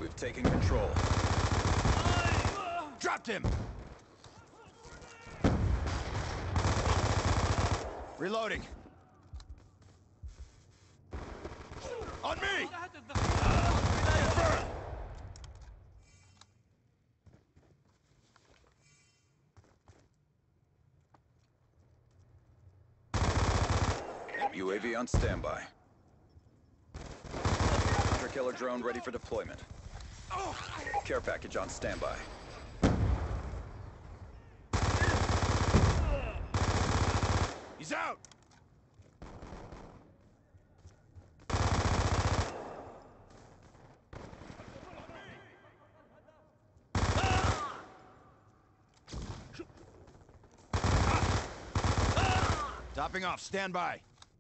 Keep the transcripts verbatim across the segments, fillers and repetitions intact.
We've taken control. Dropped him! Reloading. On me! Confirm! U A V on standby. Hunter-killer drone ready for deployment. Care package on standby. He's out! Topping off, stand by.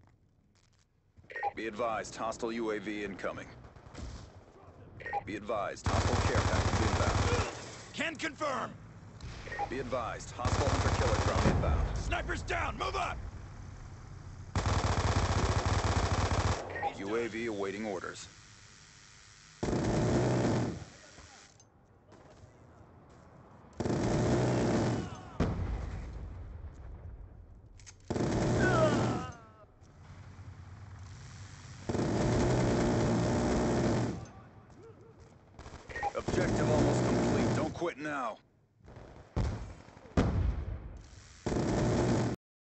Be advised, hostile U A V incoming. Be advised, hostile care package inbound. Can confirm! Be advised, hostile hunter-killer drone inbound. Snipers down, move up! U A V awaiting orders. Objective almost complete. Don't quit now.